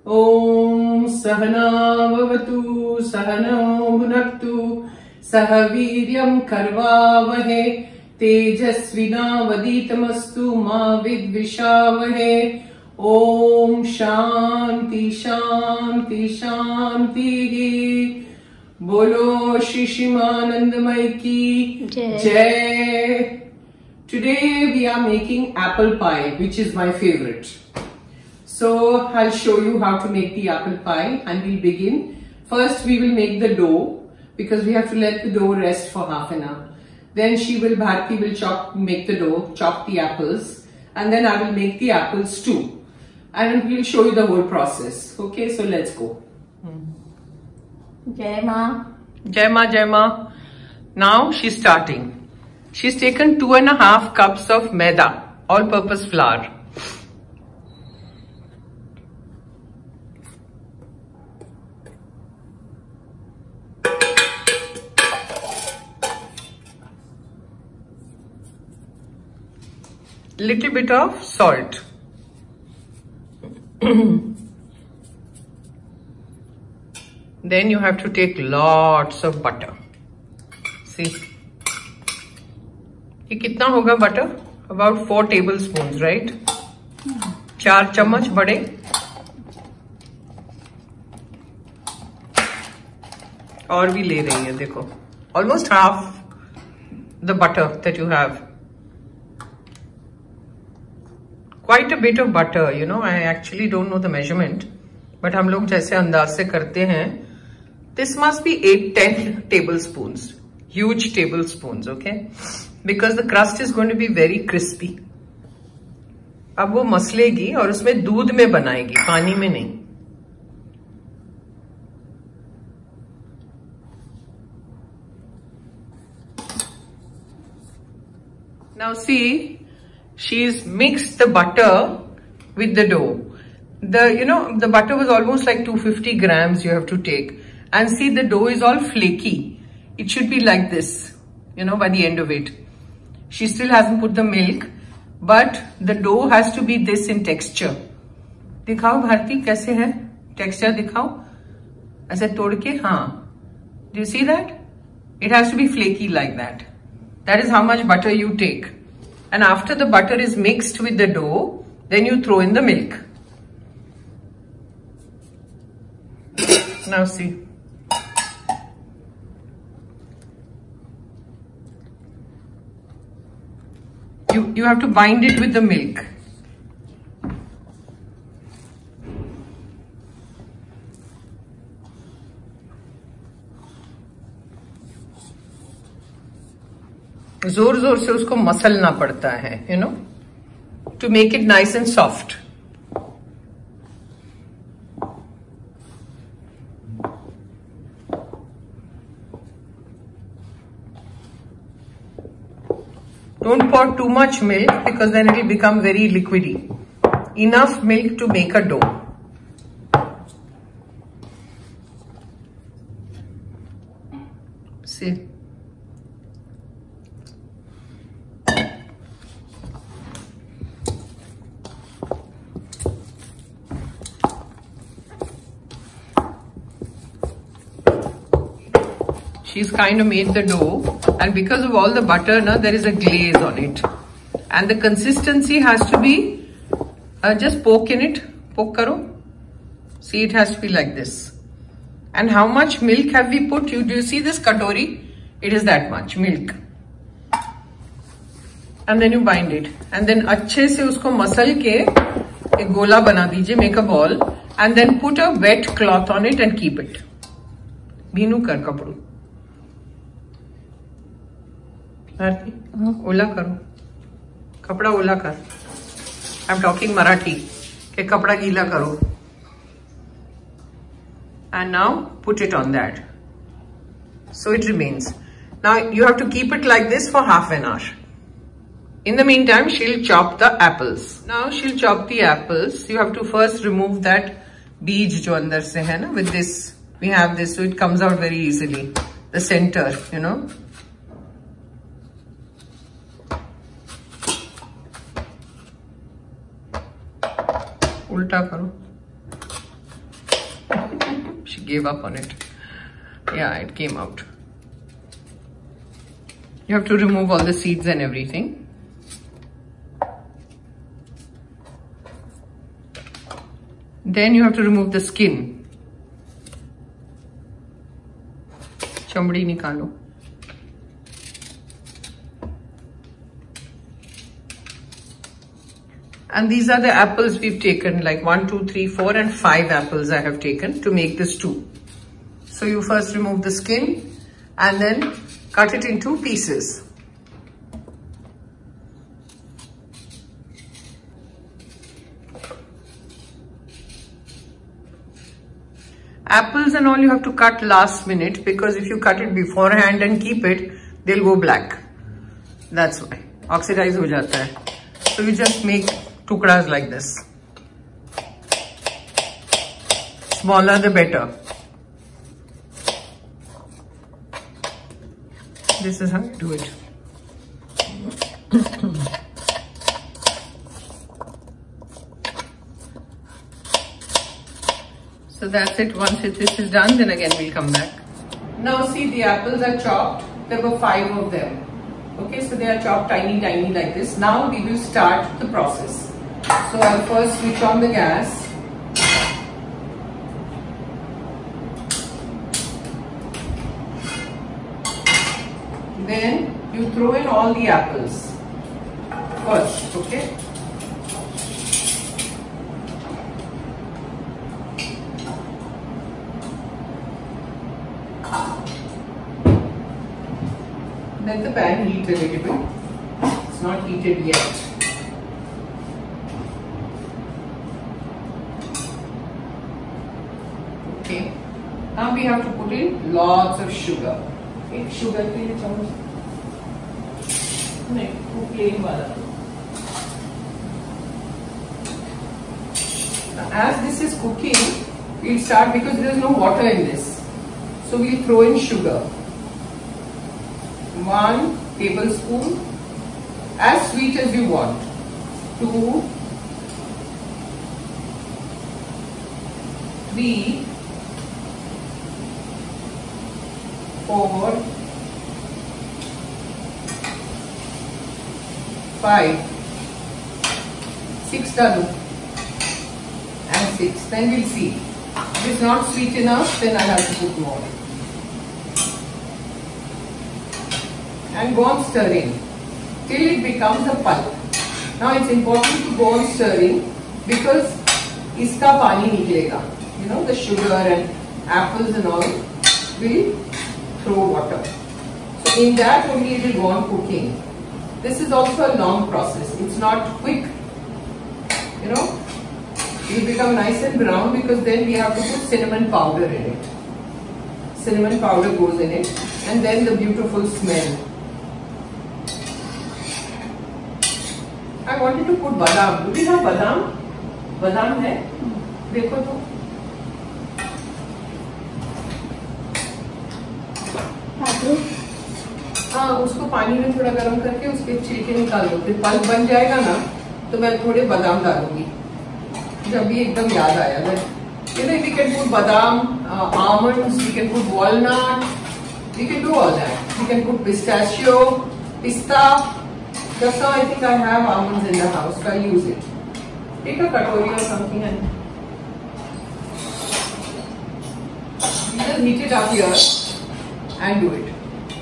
ओम सहना भवतु सहनौ भुनक्तु सह वीर्यं करवावहे तेजस्विनावधीतमस्तु मा विद्विषावहे। ओम शांति शांति शांति। बोलो श्री शिवानंदमय की जय। Today we are making apple pie, which is my favorite. So I'll show you how to make the apple pie, and we'll begin. First we will make the dough because we have to let the dough rest for half an hour. Then Bharti will make the dough, chop the apples, and then I will make the apples too. And we'll show you the whole process. Okay, so let's go. Jai Ma. Jai Ma, Jai Ma. Now she's starting. She's taken 2.5 cups of maida, all-purpose flour. Little bit of salt. Then you have to take lots of butter. See. ये कितना होगा butter? About 4 tablespoons, right? 4 चम्मच बड़े। और भी ले रही है देखो, almost half the butter that you have. Quite a bit of butter, you know. I actually don't know the measurement, but हम लोग जैसे अंदाज से करते हैं. This must be 8-10 tablespoons, huge tablespoons, okay? Because the crust is going to be very crispy. अब वो मसलेगी और उसमें दूध में बनाएगी, पानी में नहीं. Now see, she's mixed the butter with the dough. The butter was almost like 250 grams you have to take. And see, the dough is all flaky. It should be like this, by the end of it. She still hasn't put the milk, but the dough has to be this in texture. दिखाओ भारती कैसे है? Texture दिखाओ. ऐसे तोड़ के, हाँ. Do you see that? It has to be flaky like that. That is how much butter you take. And after the butter is mixed with the dough, then you throw in the milk. Now see. You have to bind it with the milk. जोर जोर से उसको मसलना पड़ता है, to make it nice and soft. Don't pour too much milk because then it will become very liquidy. Enough milk to make a dough. See. She's kind of made the dough, and because of all the butter, there is a glaze on it. And the consistency has to be, just poke in it, poke karo. See, it has to be like this. And how much milk have we put? Do you see this katori? It is that much milk. And then you bind it. And then अच्छे से उसको muscle के एक गोला बना दीजिए, make a ball. And then put a wet cloth on it and keep it. भीनू कर कपड़ू. भारती, ओला करो, कपड़ा ओला कर. आई एम टॉकिंग मराठी के कपड़ा गीला करो. And now put it on that. So it remains. Now you have to keep it like this for half an hour. In the meantime, she'll chop the apples. Now she'll chop the apples. You have to first remove that beej jo andar se hai na. With this, we have this, so it comes out very easily. The center, उल्टा करो. just gave up on it. Yeah, it came out. You have to remove all the seeds and everything. Then you have to remove the skin. Chambadi nikalo. And these are the apples we've taken, like 1, 2, 3, 4 and 5 apples I have taken to make this stew. So you first remove the skin and then cut it into pieces. Apples and all you have to cut last minute, because if you cut it beforehand and keep it, they'll go black. That's why. Oxidize ho jata hai. So you just make tukdas like this. Smaller the better. This is how you do it. So that's it. Once this is done, then again we'll come back. Now see, the apples are chopped. There were 5 of them. Okay, so they are chopped tiny like this. Now we will start the process. So I'll first switch on the gas. Then you throw in all the apples first, okay? Let the pan heat a little bit. It's not heated yet. Okay. Now we have to put in lots of sugar. एक sugar के लिए चम्मच नहीं, वो plain वाला. As this is cooking, we'll start, because there is no water in this. So we'll throw in sugar. 1 tablespoon, as sweet as you want. 2, 3, 4, 5, 6 dalu, and 6. Then we'll see. If it's not sweet enough, then I have to put more. And go on stirring till it becomes a pulp. Now it's important to go on stirring, because iska pani niklega. You know, the sugar and apples and all will throw water. So in that only it will go on cooking. This is also a long process. It's not quick. You know, it will become nice and brown, because then we have to put cinnamon powder in it. Cinnamon powder goes in it, and then the beautiful smell. I wanted to put badam. Do we have badam? Badam है? देखो तो. हाँ, उसको पानी में थोड़ा गर्म करके उसके छिलके निकाल दो. फिर पल्प बन जाएगा ना, तो मैं थोड़े बादाम डालूंगी. जब भी एकदम याद आया, you know, we can put badam, almonds, we can put walnut, we can do all that. We can put pistachio, pista. Just now I think I have almonds in the house, so I'll use it. Take a katori or something and just heat it up here and do it.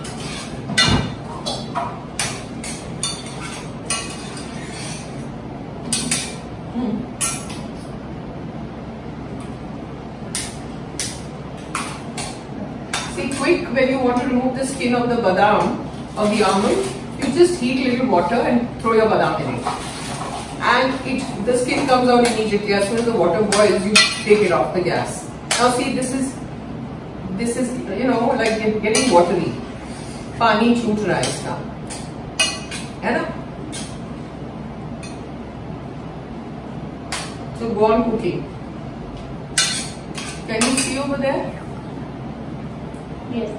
See, quick, when you want to remove the skin of the badam or the almond, you just heat little water and throw your badam in it. And the skin comes out immediately. As soon as the water boils, you take it off the gas. Now see, this is you know, like getting watery. Pani choot raha hai iska. है ना? So go on cooking. Can you see over there? Yes.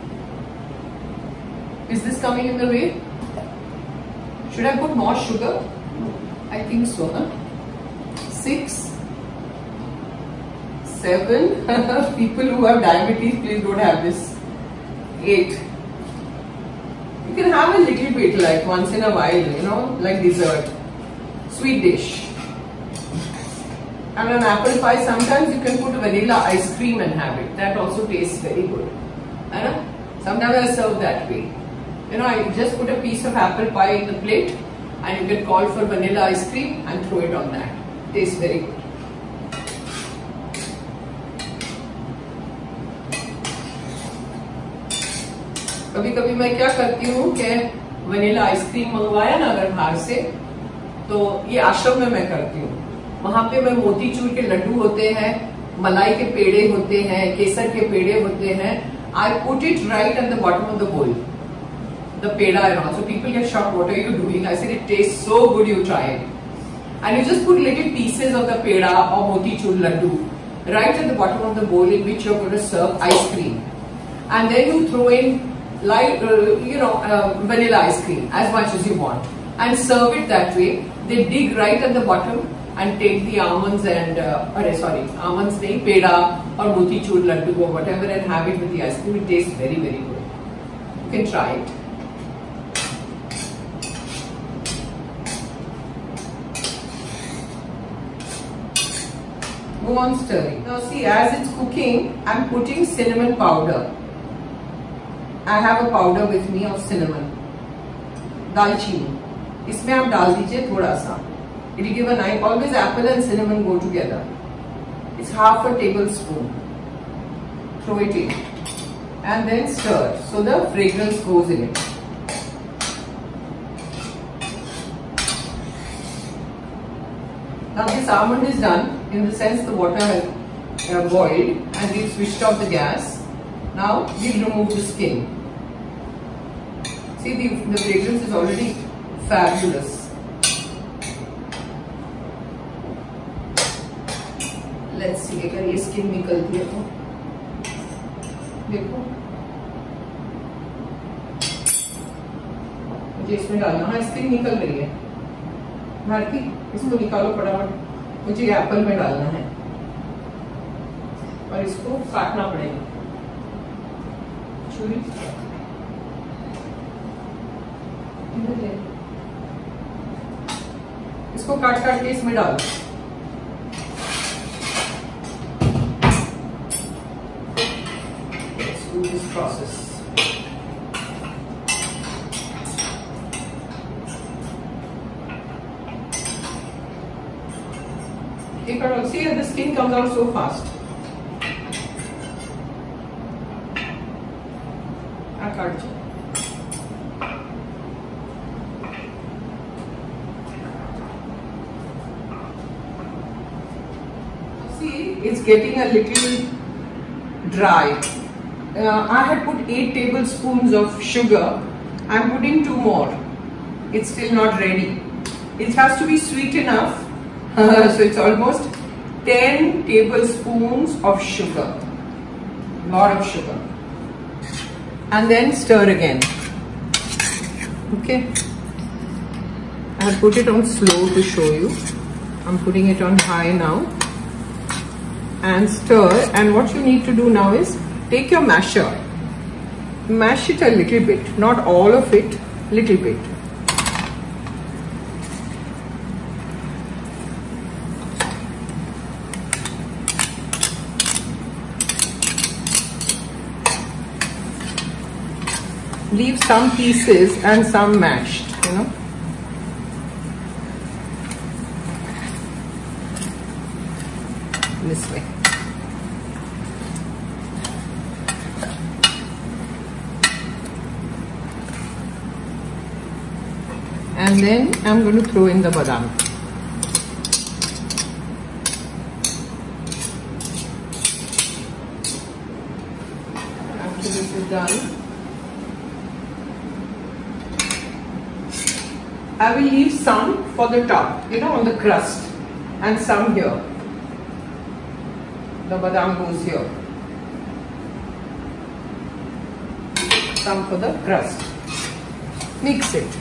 Is this coming in the way? Should I put more sugar? I think so, huh? 6, 7. People who have diabetes, please don't have this. 8. You can have a little bit, like once in a while, you know, like dessert. Sweet dish. And an apple pie, sometimes you can put vanilla ice cream and have it. That also tastes very good. I know? Sometimes I serve that way. You know, I just put a piece of apple pie in the plate and you can call for vanilla ice cream and throw it on that. Tastes very good. कभी कभी मैं क्या करती हूँ कि vanilla ice cream मंगवाया ना अगर बाहर से, तो ये आश्रम में मैं करती हूँ. वहां पे मैं मोतीचूर के लड्डू होते हैं, मलाई के पेड़े होते हैं, केसर के पेड़े होते हैं. I put it right at the bottom of the bowl, the peda and all. So people get shocked, what are you doing? I said, it tastes so good, you try it. And you just put little pieces of the peda or motichur laddu right at the bottom of the bowl in which you're going to serve ice cream. And then you throw in light, vanilla ice cream as much as you want and serve it that way. They dig right at the bottom and take the almonds and, almonds nahi, peda or motichur laddu or whatever and have it with the ice cream. It tastes very, very good. You can try it. Go on stirring. Now see, as it's cooking, I'm putting cinnamon powder. I have a powder with me of cinnamon. दालचीनी. इसमें आप डाल दीजिए थोड़ा सा. It will give a nice. Always apple and cinnamon go together. It's half a tablespoon. Throw it in and then stir so the fragrance goes in it. Now this almond is done, in the sense the water has boiled and we've switched off the gas. Now we'll remove the skin. See, the fragrance is already fabulous. Let's see, अगर ये skin निकलती है तो देखो, मुझे इसमें डालना. हाँ, स्किन निकल रही है. भारती, इसको निकालो फटाफट. मुझे एप्पल में डालना है और इसको काटना पड़ेगा. छुरी इसको काट काट के इसमें डालो. This process. See, the skin comes out so fast. See, it's getting a little dry. I had put 8 tablespoons of sugar. I'm putting 2 more. It's still not ready. It has to be sweet enough. So it's almost 10 tablespoons of sugar. Lot of sugar. And then stir again. Okay. I'll put it on slow to show you. I'm putting it on high now. And stir. And what you need to do now is take your masher, mash it a little bit, not all of it, little bit. Leave some pieces and some mashed, you know. This way. And then I'm going to throw in the badam. After this is done, I will leave some for the top, you know, on the crust, and some here. The badam goes here. Some for the crust. Mix it.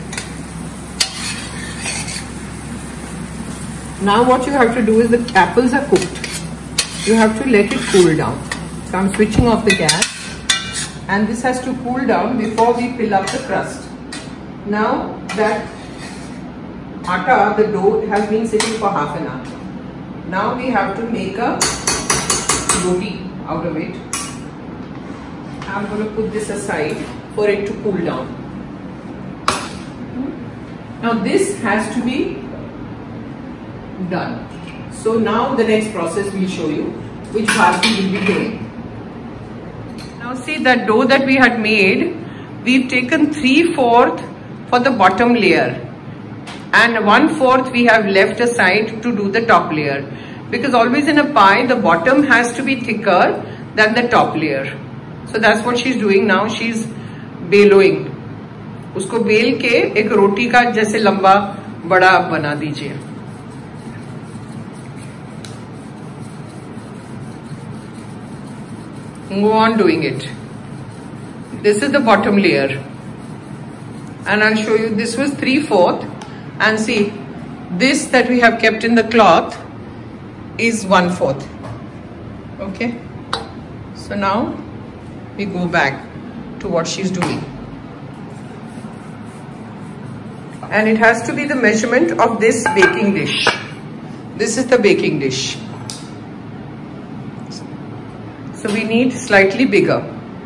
Now what you have to do is, the apples are cooked. you have to let it cool down. So I'm switching off the gas, and this has to cool down before we fill up the crust. Now that atta, the dough, has been sitting for half an hour. Now we have to make a roti out of it. I'm going to put this aside for it to cool down. Now this has to be done. So now the next process we'll show you, which Bharti will be doing. Now see, that dough that we had made, we've taken 3/4 for the bottom layer and 1/4 we have left aside to do the top layer, because always in a pie the bottom has to be thicker than the top layer. So that's what she's doing now. She's बेलोइंग, उसको bell के एक रोटी का जैसे लंबा बड़ा बना दीजिए. Go on doing it. This is the bottom layer, and I'll show you. This was 3/4, and see, this that we have kept in the cloth is 1/4. Okay, so now we go back to what she's doing, and it has to be the measurement of this baking dish. This is the baking dish, so we need slightly bigger.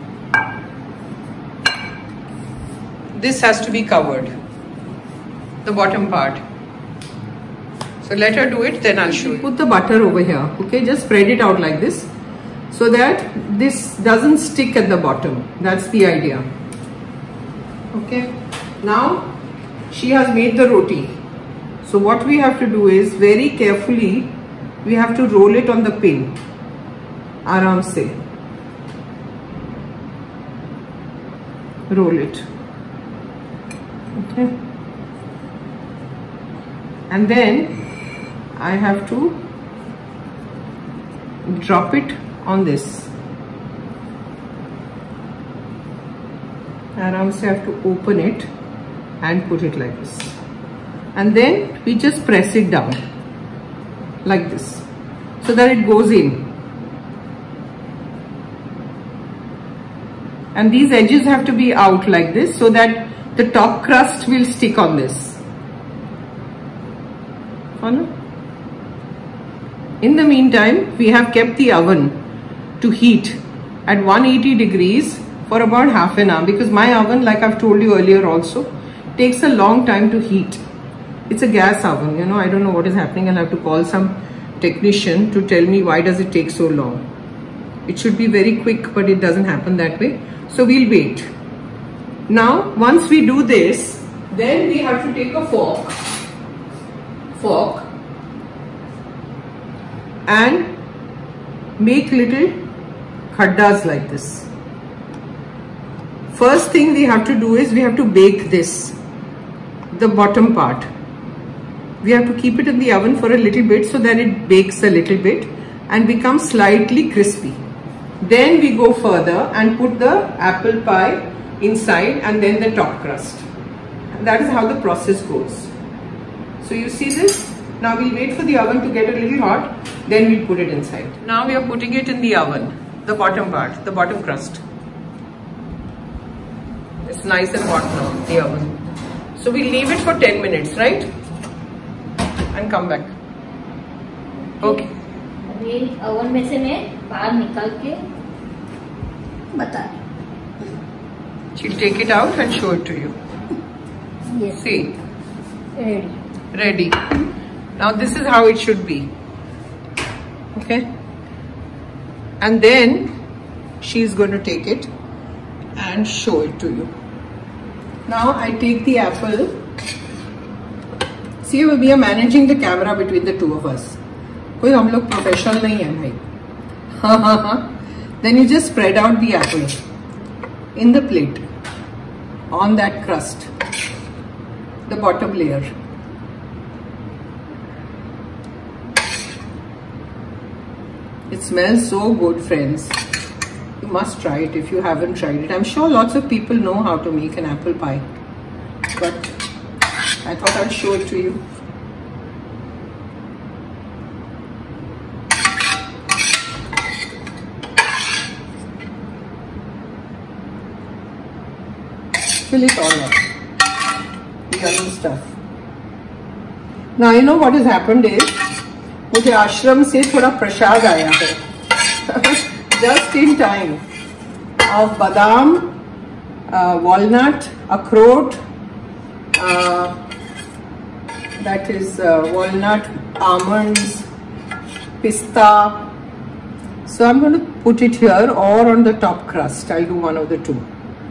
This has to be covered, the bottom part. So let her do it, then I'll show you. Put the butter over here, okay? Just spread it out like this, so that this doesn't stick at the bottom. That's the idea. Okay, now she has made the roti. So what we have to do is, very carefully we have to roll it on the pin. Aram se roll it. Okay, and then I have to drop it on this. Aram se I have to open it and put it like this, and then we just press it down like this so that it goes in, and these edges have to be out like this so that the top crust will stick on this. Follow? In the meantime, we have kept the oven to heat at 180 degrees for about half an hour, because my oven, like I've told you earlier also, takes a long time to heat. It's a gas oven, you know. I don't know what is happening. I'll have to call some technician to tell me why does it take so long. It should be very quick, but it doesn't happen that way. So we'll wait. Now, once we do this, then we have to take a fork and make little khaddas like this. First thing we have to do is we have to bake this, the bottom part. We have to keep it in the oven for a little bit so that it bakes a little bit and becomes slightly crispy. Then we go further and put the apple pie inside, and then the top crust. And that is how the process goes. So you see this? Now we'll wait for the oven to get a little hot, then we'll put it inside. Now we are putting it in the oven, the bottom part, the bottom crust. It's nice and hot now, the oven. So we'll leave it for 10 minutes, right? And come back. Okay. अभी oven में से मैं बाहर निकाल के बता. She'll take it out and show it to you. Yes. See. Ready. Ready. Now this is how it should be. Okay. And then she's going to take it and show it to you. Now I take the apple. See, we are managing the camera between the two of us. कोई हम लोग professional नहीं है भाई. Then you just spread out the apple in the plate on that crust, the bottom layer. It smells so good, friends. You must try it if you haven't tried it. I'm sure lots of people know how to make an apple pie, but I thought I'd show it to you. fill it all up. Yummy stuff. Now you know what has happened is मुझे आश्रम से थोड़ा प्रसाद आया है just in time of badam, walnut, akhrot, that is walnut, almonds, pista. So I'm going to put it here or on the top crust. I'll do one of the two.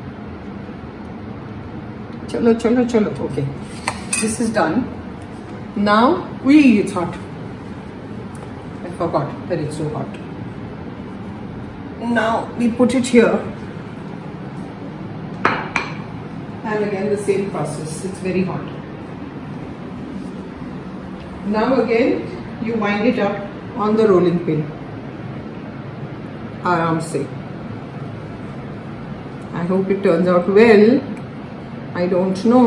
Chalo, chalo, chalo. Okay, this is done. Now it's hot. I forgot that it's so hot. Now we put it here, and again the same process. It's very hot. Now again you wind it up on the rolling pin. Aram se. I hope it turns out well. I don't know.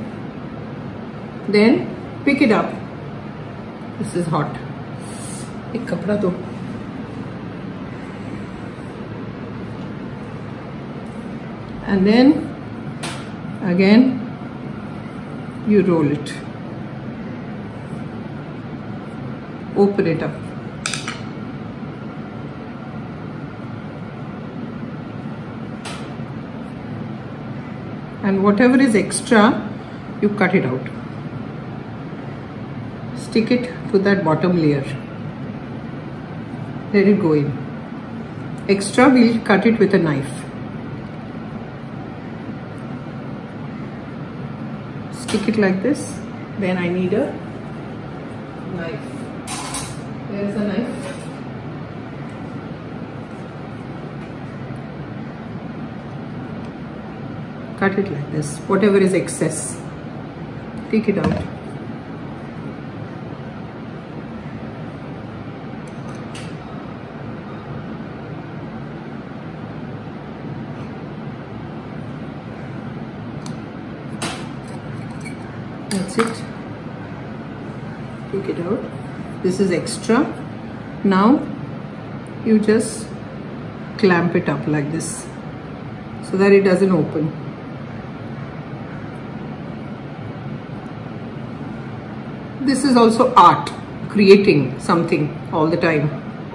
Then pick it up. This is hot. एक कपड़ा दो. And then again you roll it. Open it up. And whatever is extra, you cut it out. Stick it to that bottom layer. Let it go in. Extra, we'll cut it with a knife. Stick it like this. Then I need a knife. There's a knife. Cut it like this. Whatever is excess, take it out. That's it. Take it out. This is extra. Now you just clamp it up like this so that it doesn't open. This is also art, creating something all the time.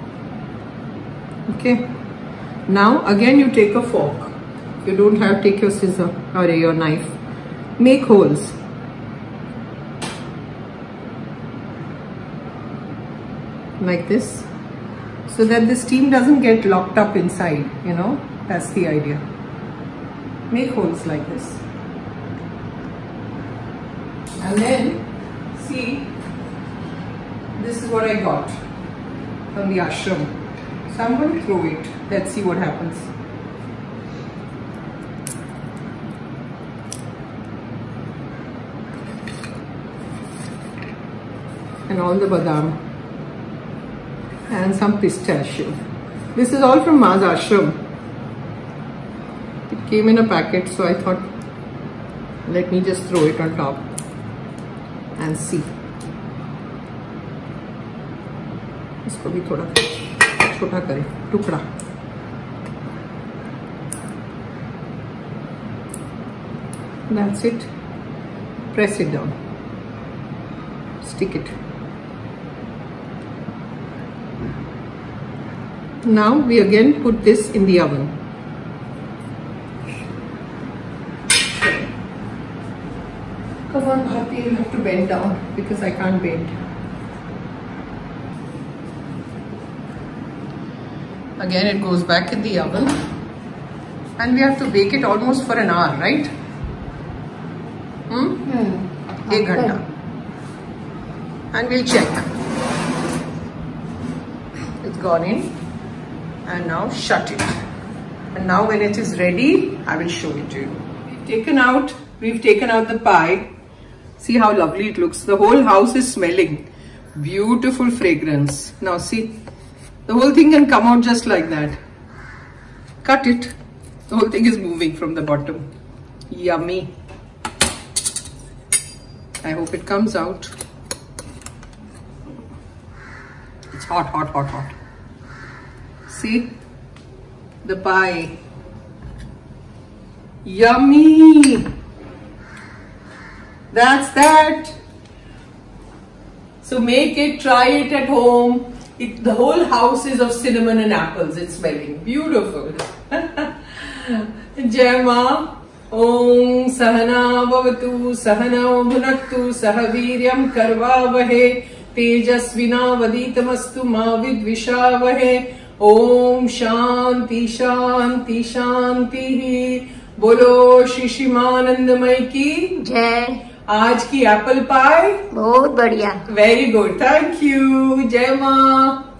Okay. Now again you take a fork. If you don't have, take your scissor or your knife. Make holes. Like this, so that the steam doesn't get locked up inside, you know, that's the idea. Make holes like this. And then, see, this is what I got from the ashram. So I'm going to throw it. Let's see what happens. And all the badam. And some pistachio. This is all from Ma's ashram. It came in a packet, so I thought, let me just throw it on top and see. इसको भी थोड़ा छोटा करें, टुकड़ा. That's it. Press it down. Stick it. Now we again put this in the oven. Come on, Bharti, you have to bend down because I can't bend. Again, it goes back in the oven, and we have to bake it almost for an hour, right? 1 घंटा. And we'll check. It's gone in. And now shut it. And now when it is ready, I will show it to you. We've taken out the pie. See how lovely it looks. The whole house is smelling. Beautiful fragrance. Now see, the whole thing can come out just like that. Cut it. The whole thing is moving from the bottom. Yummy. I hope it comes out. It's hot, hot, hot, hot. See the pie. Yummy. That's that. So make it, try it at home. The whole house is of cinnamon and apples. It's smelling beautiful. Jai Ma. Om Sahana Bhavatu Sahana Bhunaktu Sahaviryam Karvavahe Tejasvinavaditamastu Ma Vidvishavahe. Om Shanti Shanti Shanti. बोलो श्री शिमानंदमय की जय। आज की Apple pie बहुत बढ़िया। Very good, thank you. जय माँ।